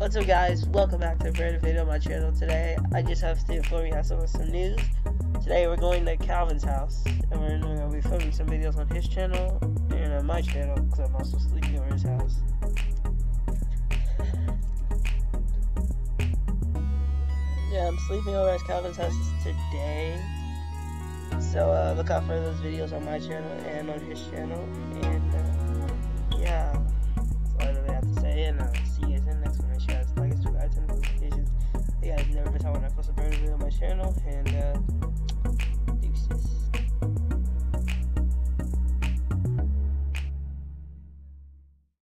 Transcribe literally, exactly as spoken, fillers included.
What's up, guys? Welcome back to a brand new video on my channel. Today I just have to inform you guys some, some news. Today we're going to Calvin's house and we're going to be filming some videos on his channel and on my channel because I'm also sleeping over his house. Yeah, I'm sleeping over at Calvin's house today, so uh, look out for those videos on my channel and on his channel. And uh, yeah, that's all I really have to say, and uh, see you